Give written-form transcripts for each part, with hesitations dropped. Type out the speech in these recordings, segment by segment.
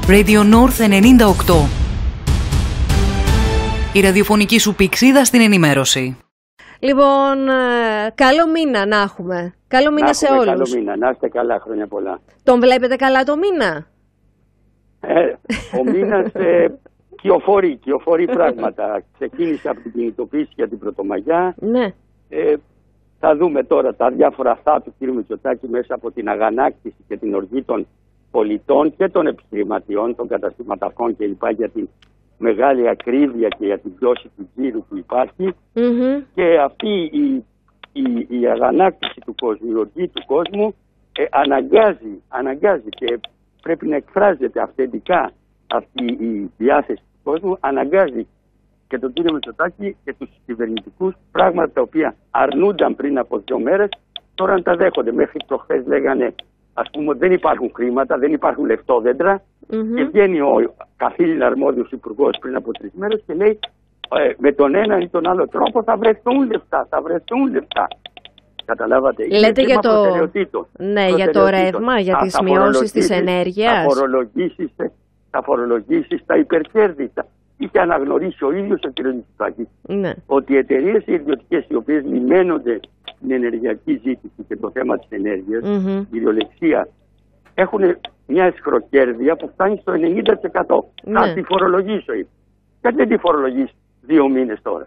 Radio North 98. Η ραδιοφωνική σου πηξίδα στην ενημέρωση. Λοιπόν, καλό μήνα να έχουμε. Καλό μήνα σε όλους. Καλό μήνα, να είστε καλά, χρόνια πολλά. Τον βλέπετε καλά το μήνα? Ο μήνας κυοφορεί πράγματα. Ξεκίνησε από την κινητοποίηση για την Πρωτομαγιά. Ναι. Θα δούμε τώρα τα διάφορα αυτά του κ. Μητσοτάκη μέσα από την αγανάκτηση και την οργή των πολιτών και των επιχειρηματιών, των καταστηματαρχών κλπ. Για την μεγάλη ακρίβεια και για την πτώση του τζίρου που υπάρχει. Και αυτή η αγανάκτηση του κόσμου, η οργή του κόσμου αναγκάζει και πρέπει να εκφράζεται αυθεντικά αυτή η διάθεση του κόσμου, αναγκάζει και τον κύριο Μητσοτάκη και τους κυβερνητικούς πράγματα τα οποία αρνούνταν πριν από 2 μέρες, τώρα να τα δέχονται. Μέχρι προχθές λέγανε, ας πούμε, ότι δεν υπάρχουν χρήματα, δεν υπάρχουν λεφτόδέντρα και βγαίνει ο καθήλυν αρμόδιος υπουργός πριν από 3 μέρες και λέει με τον ένα ή τον άλλο τρόπο θα βρεθούν λεφτά. Καταλάβατε. Λέτε για για το ρεύμα, για τις μειώσεις της ενέργειας. Θα φορολογήσεις τα υπερκέρδη. Είχε αναγνωρίσει ο ίδιος ο κ. Μητσοτάκης ότι οι εταιρείες ιδιωτικές οι οποίες λιμένονται στην ενεργειακή ζήτηση και το θέμα της ενέργειας, κυριολεξία, έχουν μια εσχροκέρδεια που φτάνει στο 90%. Θα τη φορολογήσω, είπε. Γιατί δεν τη φορολογείς 2 μήνες τώρα?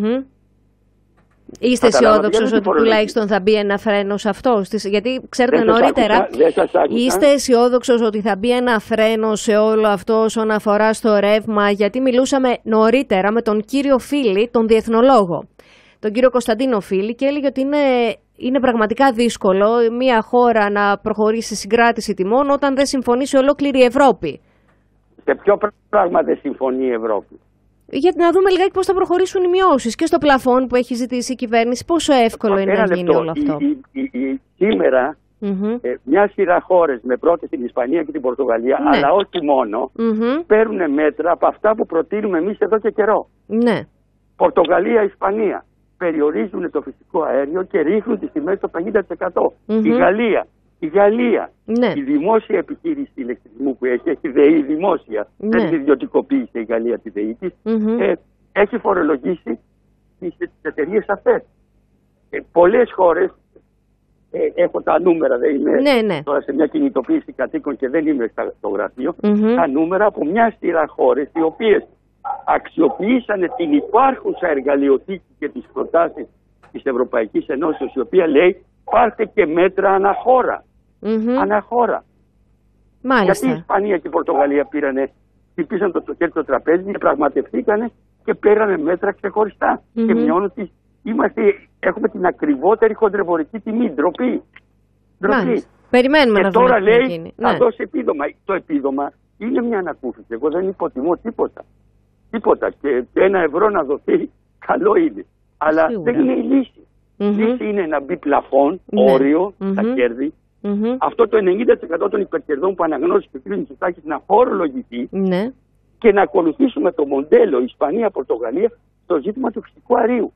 Είστε αισιόδοξος ότι τουλάχιστον θα μπει ένα φρένο σε αυτό? Γιατί ξέρετε νωρίτερα, είστε αισιόδοξος ότι θα μπει ένα φρένο σε όλο αυτό όσον αφορά στο ρεύμα? Γιατί μιλούσαμε νωρίτερα με τον κύριο Φίλη, τον διεθνολόγο, τον κύριο Κωνσταντίνο Φίλη, και έλεγε ότι είναι πραγματικά δύσκολο μια χώρα να προχωρήσει σε συγκράτηση τιμών όταν δεν συμφωνήσει ολόκληρη η Ευρώπη. Σε ποιο πράγμα δεν συμφωνεί η Ευρώπη? Για να δούμε λιγάκι πώς θα προχωρήσουν οι μειώσεις και στο πλαφόν που έχει ζητήσει η κυβέρνηση. Πόσο εύκολο είναι να γίνει όλο αυτό? Σήμερα μια σειρά χώρες, με πρώτη την Ισπανία και την Πορτογαλία, αλλά όχι μόνο, παίρνουν μέτρα από αυτά που προτείνουμε εμείς εδώ και καιρό. Ναι. Πορτογαλία, Ισπανία περιορίζουν το φυσικό αέριο και ρίχνουν τις τιμές στο 50%. Η Γαλλία, η δημόσια επιχείρηση ηλεκτρισμού που έχει ΔΕΗ δημόσια, δεν ιδιωτικοποίησε η Γαλλία τη ΔΕΗ της, έχει φορολογήσει τις εταιρείες αυτές. Πολλές χώρες, έχω τα νούμερα, δεν είμαι τώρα σε μια κινητοποίηση κατοίκων και δεν είμαι στο γραφείο, τα νούμερα από μια σειρά χώρες οι οποίες αξιοποιήσανε την υπάρχουσα εργαλειοθήκη και τις προτάσεις της Ευρωπαϊκής Ενώσεως, η οποία λέει πάρτε και μέτρα αναχώρα. Αναχώρα. Μάλιστα. Γιατί η Ισπανία και η Πορτογαλία χτυπήσαν το χέρι στο τραπέζι, πραγματευθήκανε και πέρανε μέτρα ξεχωριστά. Και μειώνουν έχουμε την ακριβότερη χοντρεμπορική τιμή. Ντροπή. Περιμένουμε και να δούμε. Τώρα λέει να δώσει επίδομα. Το επίδομα είναι μια ανακούφιση. Εγώ δεν υποτιμώ τίποτα. Και 1 ευρώ να δοθεί, καλό είναι. Αλλά δεν είναι η λύση. Η λύση είναι να μπει πλαφόν, όριο, στα κέρδη. Αυτό το 90% των υπερκερδών που αναγνώρισε ο κ. Μητσοτάκης να φορολογηθεί και να ακολουθήσουμε το μοντέλο Ισπανία-Πορτογαλία στο ζήτημα του φυσικού αερίου.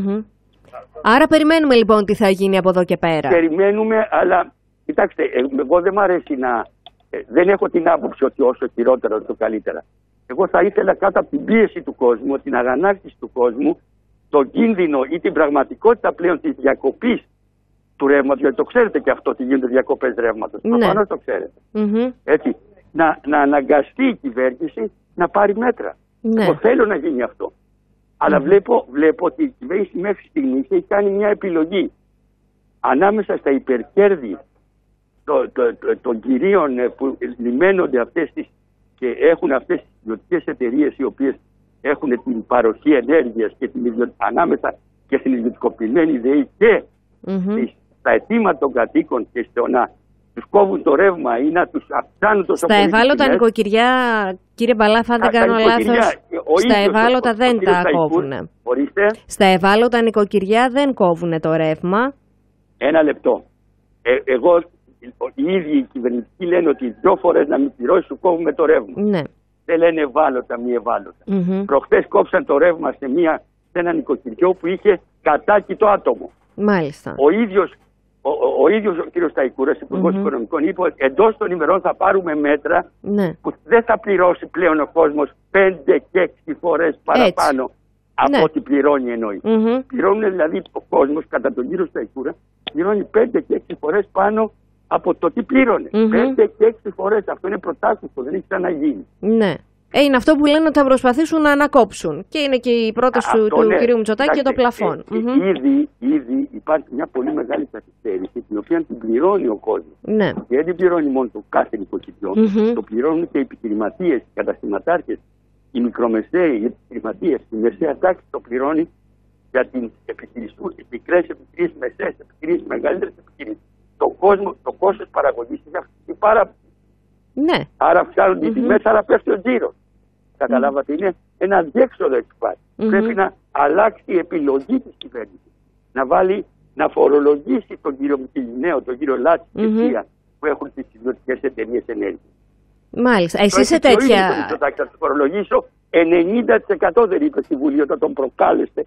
Άρα περιμένουμε λοιπόν τι θα γίνει από εδώ και πέρα. Περιμένουμε, αλλά κοιτάξτε, εγώ δεν μ' αρέσει δεν έχω την άποψη ότι όσο χειρότερα το καλύτερα. Εγώ θα ήθελα κάτω από την πίεση του κόσμου, την αγανάκτηση του κόσμου, τον κίνδυνο ή την πραγματικότητα πλέον της διακοπής του ρεύματος, γιατί το ξέρετε και αυτό ότι γίνονται διακοπές ρεύματος. Προφανώς το ξέρετε. Έτσι, να αναγκαστεί η κυβέρνηση να πάρει μέτρα. Εγώ θέλω να γίνει αυτό. Αλλά βλέπω ότι η κυβέρνηση μέχρι στιγμής έχει κάνει μια επιλογή ανάμεσα στα υπερκέρδη των κυρίων που λιμένονται αυτές και έχουν αυτές τις ιδιωτικές εταιρείες οι οποίες έχουν την παροχή ενέργειας και ανάμεσα και στην ιδιωτικοποιημένη ΔΕΗ και στα αιτήματα των κατοίκων και στο να τους κόβουν το ρεύμα ή να τους αυξάνουν τόσο πολύ. Στα ευάλωτα νοικοκυριά, κύριε Μπαλάφα, αν δεν κάνω λάθος, στα ευάλωτα δεν τα κόβουν. Στα ευάλωτα νοικοκυριά δεν κόβουν το ρεύμα. Ένα λεπτό. Οι ίδιοι οι κυβερνητικοί λένε ότι 2 φορές να μην πληρώσει σου κόβουμε το ρεύμα. Δεν λένε ευάλωτα, μη ευάλωτα. Προχθές κόψαν το ρεύμα σε ένα νοικοκυριό που είχε κατάκητο άτομο. Μάλιστα. Ο ίδιος Ο ίδιος ο κύριος Σταϊκούρας, Υπουργός Οικονομικών, είπε ότι εντός των ημερών θα πάρουμε μέτρα που δεν θα πληρώσει πλέον ο κόσμος 5 και 6 φορές παραπάνω από ό,τι πληρώνει εννοεί. Πληρώνουν δηλαδή ο κόσμος, κατά τον κύριο Σταϊκούρα, πληρώνει 5 και 6 φορές πάνω από το τι πλήρωνε. 5 και 6 φορές. Αυτό είναι πρωτάκουστο, δεν έχει ξαναγίνει. Ναι. Είναι αυτό που λένε ότι θα προσπαθήσουν να ανακόψουν. Και είναι και η πρόταση του κ. Μητσοτάκη για το πλαφόν. Ήδη υπάρχει μια πολύ μεγάλη καθυστέρηση, την οποία την πληρώνει ο κόσμος. Ναι. Και δεν την πληρώνει μόνο το κάθε νοικοκυριό, το πληρώνουν και οι επιχειρηματίες, οι καταστηματάρχες, οι μικρομεσαίοι, οι επιχειρηματίες. Η μεσαία τάξη το πληρώνει για τις μικρές επιχειρήσεις, μεσαίες επιχειρήσεις, μεγαλύτερες επιχειρήσεις. Το κόστος παραγωγής έχει αυξηθεί πάρα πολύ. Ναι. Άρα αυξάνονται οι τιμές, άρα πέφτει ο τζίρος. Καταλάβατε, είναι ένα αδιέξοδο έτσι πάλι. Πρέπει να αλλάξει η επιλογή της κυβέρνησης. Να φορολογήσει τον κύριο Μητυλινέο, τον κύριο Λάτση και Θεία που έχουν τις ιδιωτικές εταιρείες ενέργειας. Μάλιστα. Εσύ είσαι τέτοια. Θα τους φορολογήσω 90%, δεν είπε στη Βουλή όταν τον προκάλεσε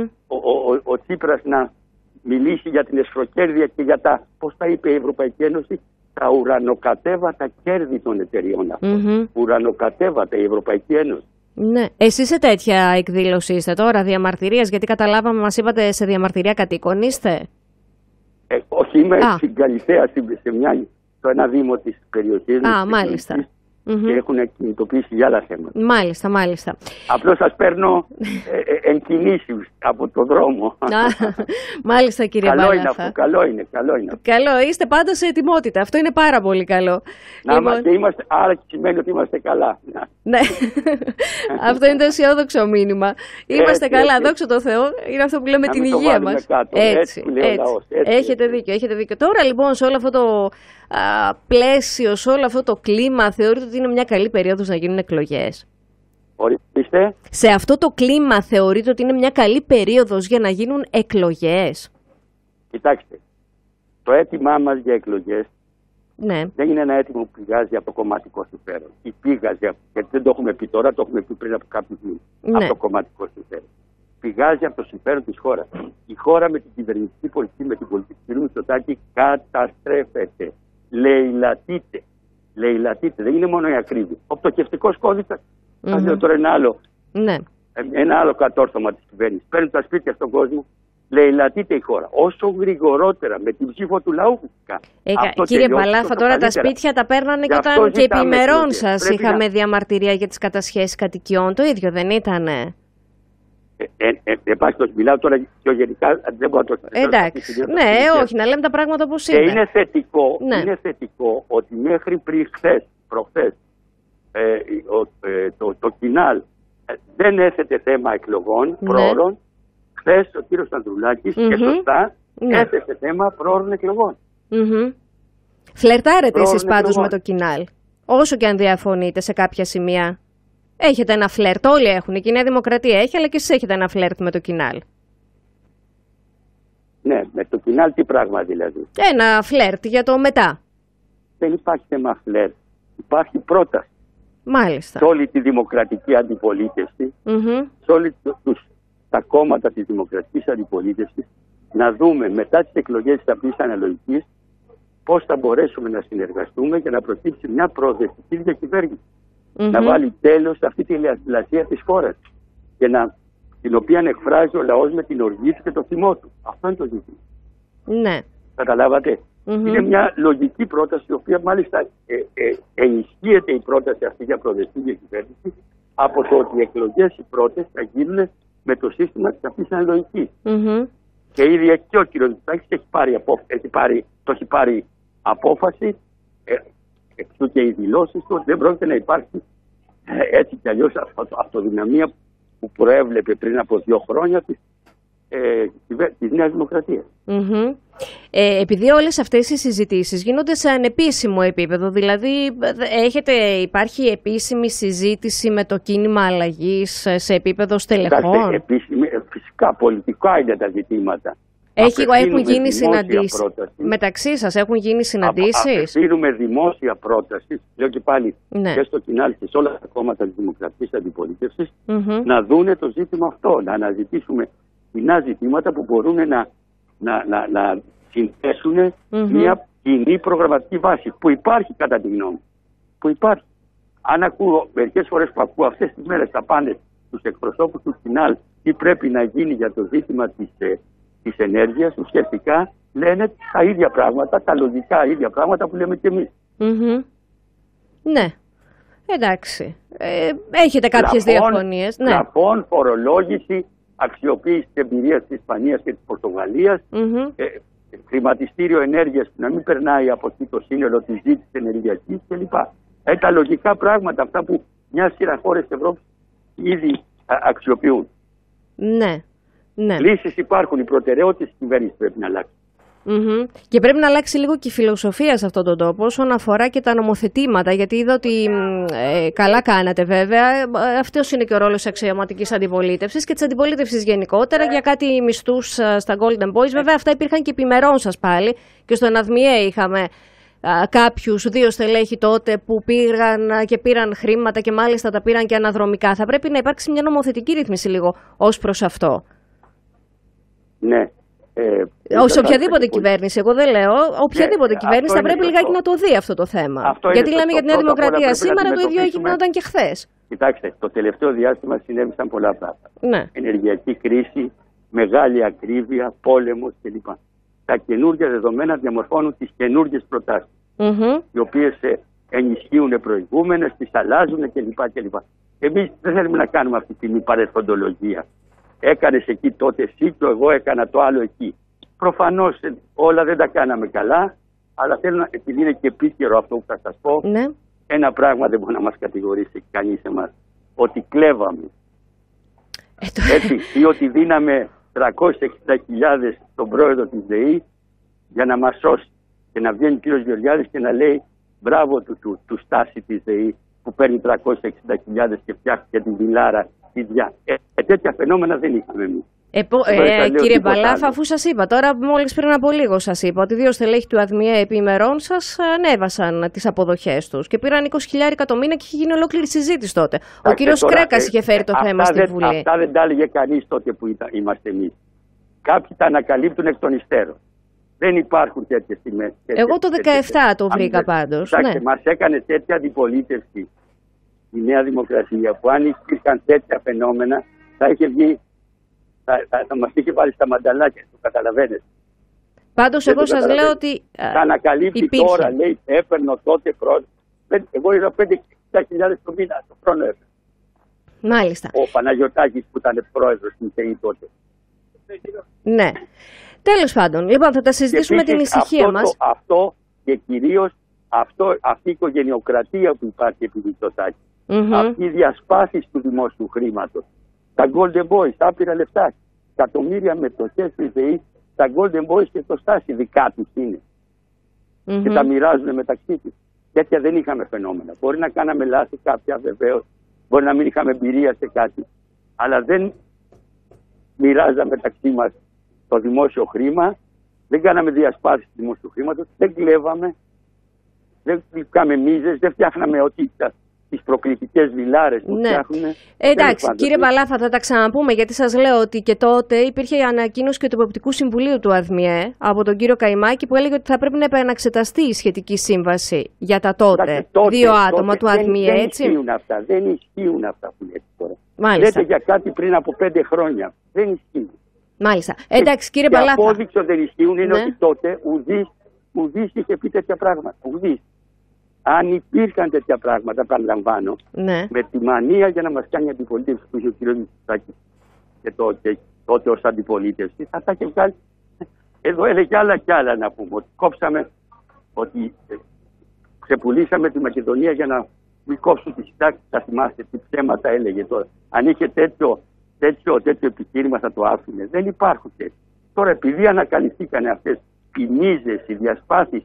ο Τσίπρας να μιλήσει για την εσχροκέρδεια και για τα, πώς τα είπε η Ευρωπαϊκή Ένωση, τα ουρανοκατέβατα κέρδη των εταιριών αυτών. Ουρανοκατέβατα η Ευρωπαϊκή Ένωση. Ναι. Εσείς σε τέτοια εκδήλωση είστε τώρα, διαμαρτυρίας, γιατί καταλάβαμε, μας είπατε σε διαμαρτυρία κατοίκων είστε. Όχι, είμαι στην Καλυθέα, στο ένα δήμο της περιοχής. Μάλιστα. Και έχουν κινητοποιήσει για άλλα θέματα. Μάλιστα. Απλώς σας παίρνω εγκινήσεις από το δρόμο. Μάλιστα, κύριε Μπαλάθα. Καλό είναι. Καλό, είστε πάντα σε ετοιμότητα. Αυτό είναι πάρα πολύ καλό. Άρα σημαίνει ότι είμαστε καλά. Ναι, αυτό είναι το αισιόδοξο μήνυμα. Είμαστε καλά, δόξα τω Θεώ. Είναι αυτό που λέμε την υγεία μας. Έτσι. Έχετε δίκιο. Τώρα λοιπόν σε όλο αυτό το πλαίσιο, σε όλο αυτό το κλίμα, θεωρείτε ότι είναι μια καλή περίοδος να γίνουν εκλογές? Ορίστε. Σε αυτό το κλίμα θεωρείτε ότι είναι μια καλή περίοδος για να γίνουν εκλογές? Κοιτάξτε, το αίτημά μας για εκλογές δεν είναι ένα αίτημα που πηγάζει από το κομματικό συμφέρον. Ή πηγάζει, γιατί δεν το έχουμε πει τώρα, το έχουμε πει πριν από κάποιους μήνες, από το κομματικό συμφέρον. Πηγάζει από το συμφέρον της χώρας. Η χώρα με την κυβερνητική πολιτική, με την πολιτική του Μητσοτάκη καταστρέφεται. Λαιλατείται. Δεν είναι μόνο η ακρίβεια. Ο πτωχευτικός κώδικας, θα λέω τώρα ένα άλλο κατόρθωμα της κυβέρνησης. Παίρνουν τα σπίτια στον κόσμο. Λαιλατείται η χώρα. Όσο γρηγορότερα με την ψήφο του λαού φυσικά. Κύριε Μπαλάθα, τώρα τα σπίτια τα παίρνανε και όταν και επιμερών σας είχαμε διαμαρτυρία για τις κατασχέσεις κατοικιών. Το ίδιο δεν ήτανε? Μιλάω τώρα πιο γενικά, δεν μπορώ να το πω. Εντάξει, όχι, να λέμε τα πράγματα όπως είναι. Είναι θετικό ότι μέχρι προχθές το Κινάλ δεν έθετε θέμα εκλογών προώρων. Χθες ο κύριος Ανδρουλάκης και σωστά έθεσε θέμα προώρων εκλογών. Φλερτάρετε εσείς πάντως με το Κινάλ, όσο και αν διαφωνείτε σε κάποια σημεία? Έχετε ένα φλερτ, όλοι έχουν. Η Νέα Δημοκρατία έχει, αλλά και εσείς έχετε ένα φλερτ με το Κινάλ. Ναι, με το Κινάλ τι πράγμα δηλαδή? Ένα φλερτ για το μετά. Δεν υπάρχει θέμα φλερτ. Υπάρχει πρόταση. Μάλιστα. Σε όλη τη δημοκρατική αντιπολίτευση, σε όλοι τα κόμματα της δημοκρατικής αντιπολίτευσης, να δούμε μετά τις εκλογές της απλής αναλογικής πώς θα μπορέσουμε να συνεργαστούμε για να προκύψει μια προοδευτική διακυβέρνηση. Να βάλει τέλος σε αυτή τη λασία της χώρας και την οποία εκφράζει ο λαός με την οργή του και το θυμό του. Αυτό είναι το ζήτημα. Ναι. Καταλάβατε. Είναι μια λογική πρόταση, η οποία μάλιστα ενισχύεται η πρόταση αυτή για προοδευτική διακυβέρνηση από το ότι οι εκλογές οι πρώτες θα γίνουν με το σύστημα της απλής αναλογικής. Και ήδη και ο κ. Μητσοτάκης το έχει πάρει απόφαση, εξού και οι δηλώσεις του, ότι δεν πρόκειται να υπάρχει έτσι κι αλλιώς αυτοδυναμία που προέβλεπε πριν από 2 χρόνια της Νέας Δημοκρατίας. Επειδή όλες αυτές οι συζητήσεις γίνονται σε ανεπίσημο επίπεδο, δηλαδή υπάρχει επίσημη συζήτηση με το κίνημα αλλαγής σε επίπεδο στελεχών? Φυσικά πολιτικά είναι τα ζητήματα. Έχουν γίνει συναντήσεις μεταξύ σας, έχουν γίνει συναντήσεις? Απευθύνουμε δημόσια πρόταση, λέω και πάλι και στο Κινάλ και σε όλα τα κόμματα της δημοκρατικής αντιπολίτευσης, να δούνε το ζήτημα αυτό, να αναζητήσουμε κοινά ζητήματα που μπορούν να συνθέσουν μια κοινή προγραμματική βάση που υπάρχει κατά τη γνώμη. Που υπάρχει. Αν ακούω, μερικές φορές που ακούω αυτές τις μέρες τα πάνε στους εκπροσώπους του ΚΙΝΑΛ τι πρέπει να γίνει για το ζήτημα της ενέργειας, ουσιαστικά λένε τα ίδια πράγματα, τα λογικά ίδια πράγματα που λέμε και εμείς. Ναι, εντάξει. Έχετε κάποιες διαφωνίες. Πλαφών, φορολόγηση, αξιοποίηση της εμπειρίας της Ισπανίας και της Πορτογαλίας, χρηματιστήριο ενέργειας που να μην περνάει από εκεί το σύνολο της ζήτησης ενεργειακής κλπ. Τα λογικά πράγματα, αυτά που μια σειρά χώρες της Ευρώπης ήδη αξιοποιούν. Ναι. Λύσεις υπάρχουν, οι προτεραιότητες της κυβέρνησης πρέπει να αλλάξουν. Και πρέπει να αλλάξει λίγο και η φιλοσοφία σε αυτόν τον τόπο όσον αφορά και τα νομοθετήματα, γιατί είδα ότι καλά κάνατε βέβαια. Αυτός είναι και ο ρόλος της αξιωματικής αντιπολίτευσης και της αντιπολίτευσης γενικότερα για κάτι μισθούς στα Golden Boys. Βέβαια αυτά υπήρχαν και επιμερών σας πάλι και στον ΑΔΜΙΕ είχαμε κάποιους 2 στελέχη τότε που πήραν χρήματα και μάλιστα τα πήραν και αναδρομικά. Θα πρέπει να υπάρξει μια νομοθετική ρύθμιση λίγο ως προς αυτό. Ναι. Σε οποιαδήποτε κυβέρνηση, εγώ δεν λέω, οποιαδήποτε κυβέρνηση θα πρέπει λιγάκι να το δει αυτό το θέμα. Γιατί λέμε για τη Νέα Δημοκρατία σήμερα, το ίδιο γινόταν και χθες. Κοιτάξτε, το τελευταίο διάστημα συνέβησαν πολλά πράγματα. Ναι. Ενεργειακή κρίση, μεγάλη ακρίβεια, πόλεμος κλπ. Τα καινούργια δεδομένα διαμορφώνουν τις καινούργιες προτάσεις, οι οποίες ενισχύουν προηγούμενες, τις αλλάζουν κλπ. Εμείς δεν θέλουμε να κάνουμε αυτή την παρελθοντολογία. Έκανες εκεί τότε εσύ και εγώ έκανα το άλλο εκεί. Προφανώς όλα δεν τα κάναμε καλά, αλλά θέλω να, επειδή είναι και επίκαιρο αυτό που θα σας πω, ένα πράγμα δεν μπορεί να μας κατηγορήσει κανείς εμάς, ότι κλέβαμε. Έτσι, ή ότι δίναμε 360.000 στον πρόεδρο της ΔΕΗ για να μας σώσει. Και να βγαίνει ο κύριος Γεωργιάδης και να λέει μπράβο του Στάση της ΔΕΗ που παίρνει 360.000 και φτιάχνει και την Βιλάρα. Τέτοια φαινόμενα δεν είχαμε εμείς. Κύριε Μπαλάφα, αφού σας είπα τώρα, μόλις πριν από λίγο σας είπα ότι 2 στελέχη του ΑΔΜΙΕ επιμερών σας ανέβασαν τις αποδοχές τους και πήραν 20.000 το μήνα και είχε γίνει ολόκληρη συζήτηση τότε. Ο κύριος Κρέκας είχε φέρει το θέμα στη Βουλή. Αυτά δεν τα έλεγε κανείς τότε που είμαστε εμείς. Κάποιοι τα ανακαλύπτουν εκ των υστέρων. Δεν υπάρχουν τέτοιες τιμές. Εγώ το 17 το βρήκα πάντως. Ναι. Μας έκανε τέτοια αντιπολίτευση η Νέα Δημοκρατία που αν υπήρχαν τέτοια φαινόμενα θα είχε βγει, θα μας είχε βάλει στα μανταλάκια, το καταλαβαίνετε. Πάντως εγώ σας λέω ότι θα ανακαλύπτει υπήρχε. Τώρα, λέει, έπαιρνω τότε πρόεδρο. Εγώ είδα 5.000 το μήνα το χρόνο έπαιρνε. Μάλιστα. Ο Παναγιωτάκης που ήταν πρόεδρος στην ΤΕΗ τότε. Ναι. Τέλος πάντων, λοιπόν θα τα συζητήσουμε την ησυχία μας. Αυτό και κυρίως αυτή η οικογενειοκρατία που υπάρχει επί Μητσοτάκη. Αυτή η διασπάθηση του δημόσιου χρήματος. Τα Golden Boys, άπειρα λεφτά. Εκατομμύρια μετοχές στη ΔΕΗ, τα Golden Boys και το Στάση δικά τους είναι. Και τα μοιράζουν μεταξύ τους. Τέτοια δεν είχαμε φαινόμενα. Μπορεί να κάναμε λάθη κάποια βεβαίως, μπορεί να μην είχαμε εμπειρία σε κάτι. Αλλά δεν μοιράζαμε μεταξύ μας το δημόσιο χρήμα, δεν κάναμε διασπάθηση του δημόσιου χρήματος, δεν κλέβαμε, δεν κάναμε μίζες, δεν φτιάχναμε τις προκλητικές βιλάρες που φτιάχνουν. Εντάξει, κύριε Μπαλάφα, θα τα ξαναπούμε, γιατί σας λέω ότι και τότε υπήρχε η ανακοίνωση και του Εποπτικού Συμβουλίου του ΑΔΜΙΕ από τον κύριο Καϊμάκη που έλεγε ότι θα πρέπει να επαναξεταστεί η σχετική σύμβαση για τα τότε 2 άτομα του ΑΔΜΙΕ, έτσι. Δεν ισχύουν αυτά που λέτε τώρα. Μάλιστα. Λέτε για κάτι πριν από 5 χρόνια. Δεν ισχύουν. Μάλιστα. Εντάξει, κύριε Μπαλάφα. Η απόδειξη ότι δεν ισχύουν είναι ότι τότε ουδής είχε πει τέτοια πράγματα. Ουδής. Αν υπήρχαν τέτοια πράγματα, παραλαμβάνω, με τη μανία για να μας κάνει αντιπολίτευση που είχε ο κ. Μητσοτάκης και τότε ως αντιπολίτευση, θα τα είχε βγάλει. Εδώ έλεγε άλλα κι άλλα να πούμε. Ότι κόψαμε, ότι ξεπουλήσαμε τη Μακεδονία για να μην κόψουν τις συντάξεις. Θα θυμάστε τι ψέματα έλεγε τώρα. Αν είχε τέτοιο επιχείρημα θα το άφηνε. Δεν υπάρχουν τέτοια. Τώρα επειδή ανακαλυφθήκανε αυτές οι μίζες, οι διασπάθησεις,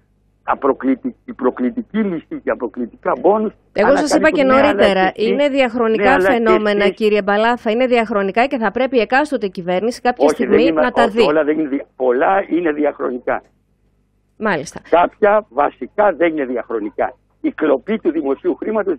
η προκλητική λύση και προκλητικά μπόνους. Εγώ σας είπα και νωρίτερα, είναι διαχρονικά φαινόμενα, κύριε Μπαλάφα, είναι διαχρονικά και θα πρέπει η εκάστοτε κυβέρνηση κάποια στιγμή να τα δει. Πολλά είναι διαχρονικά. Μάλιστα. Κάποια βασικά δεν είναι διαχρονικά. Η κλοπή του δημοσίου χρήματος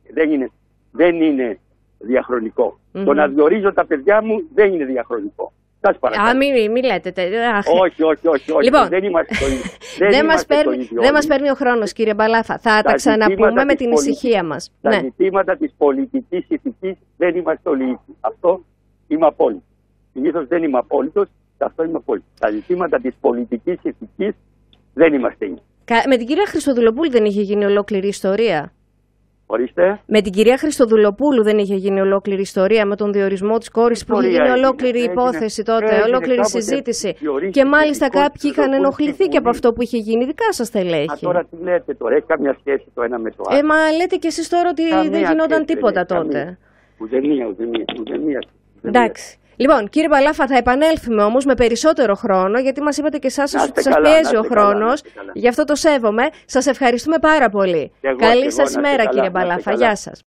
δεν είναι διαχρονικό. Το να διορίζω τα παιδιά μου δεν είναι διαχρονικό. Μην λέτε. Όχι. Λοιπόν, δεν είμαστε το ίδιο. Δεν μας παίρνει ο χρόνος, κύριε Μπαλάφα. Θα τα ξαναπούμε με την ησυχία μας. Τα ζητήματα της πολιτικής ηθικής δεν είμαστε όλοι ίδιοι. Αυτό είμαι απόλυτο. Συνήθως δεν είμαι απόλυτος, αυτό είμαι απόλυτο. Τα ζητήματα της πολιτικής ηθικής δεν είμαστε ίδιοι. Με την κυρία Χριστοδουλοπούλου δεν είχε γίνει ολόκληρη ιστορία? Ορίστε. Με την κυρία Χριστοδουλοπούλου δεν είχε γίνει ολόκληρη ιστορία με τον διορισμό της κόρης που είχε γίνει ολόκληρη υπόθεση τότε, ολόκληρη συζήτηση. Και μάλιστα κάποιοι είχαν ενοχληθεί και από αυτό που είχε γίνει, δικά σας στελέχη. Τώρα τι λέτε τώρα, έχει καμιά σχέση το ένα με το άλλο? Μα λέτε κι εσείς τώρα ότι δεν γινόταν τίποτα τότε. Ουδεμία. Εντάξει. Λοιπόν, κύριε Μπαλάφα, θα επανέλθουμε όμως με περισσότερο χρόνο, γιατί μας είπατε και εσάς ότι σας πιέζει ο χρόνος. Γι' αυτό το σέβομαι. Σας ευχαριστούμε πάρα πολύ. Καλή σας ημέρα, κύριε Μπαλάφα. Γεια σας.